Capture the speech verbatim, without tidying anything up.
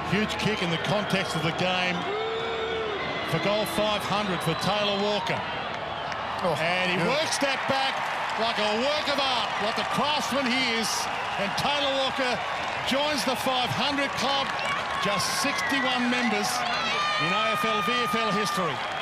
Huge kick in the context of the game for goal five hundred for Taylor Walker. Oh, and he yeah. works that back like a work of art, like the craftsman he is. And Taylor Walker joins the five hundred club, just sixty-one members in A F L V F L history.